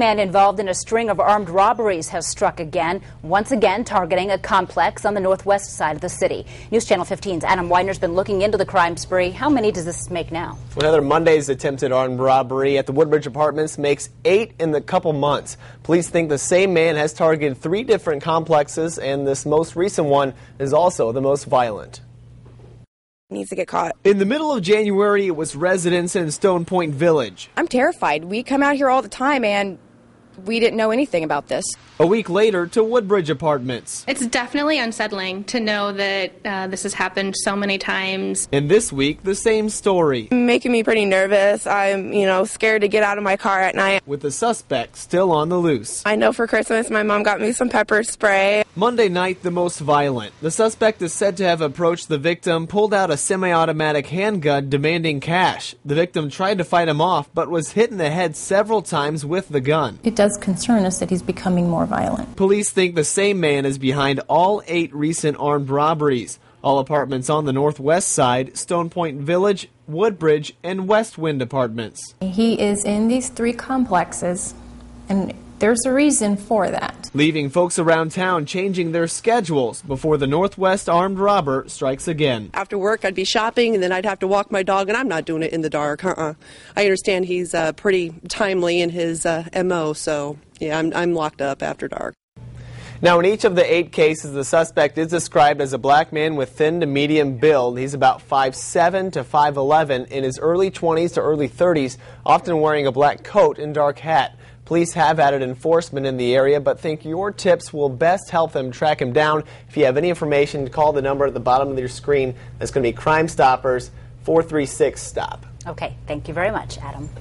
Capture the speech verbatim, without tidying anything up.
Man involved in a string of armed robberies has struck again, once again targeting a complex on the northwest side of the city. News Channel fifteen's Adam Widener's been looking into the crime spree. How many does this make now? Another Monday's attempted armed robbery at the Woodbridge Apartments makes eight in the couple months. Police think the same man has targeted three different complexes, and this most recent one is also the most violent. Needs to get caught. In the middle of January, it was residents in Stone Point Village. I'm terrified. We come out here all the time and we didn't know anything about this. A week later to Woodbridge Apartments. It's definitely unsettling to know that uh, this has happened so many times. And this week, the same story. Making me pretty nervous. I'm, you know, scared to get out of my car at night. With the suspect still on the loose. I know for Christmas my mom got me some pepper spray. Monday night, the most violent. The suspect is said to have approached the victim, pulled out a semi-automatic handgun demanding cash. The victim tried to fight him off, but was hit in the head several times with the gun. It does concern us that he's becoming more violent. Police think the same man is behind all eight recent armed robberies. All apartments on the northwest side, Stone Point Village, Woodbridge, and Westwind Apartments. He is in these three complexes, and there's a reason for that. Leaving folks around town changing their schedules before the northwest armed robber strikes again. After work, I'd be shopping, and then I'd have to walk my dog, and I'm not doing it in the dark. Uh-uh. I understand he's uh, pretty timely in his uh, M O, so yeah, I'm, I'm locked up after dark. Now, in each of the eight cases, the suspect is described as a black man with thin to medium build. He's about five seven to five eleven, in his early twenties to early thirties, often wearing a black coat and dark hat. Police have added enforcement in the area, but think your tips will best help them track him down. If you have any information, call the number at the bottom of your screen. That's going to be Crime Stoppers four three six stop. Okay, thank you very much, Adam.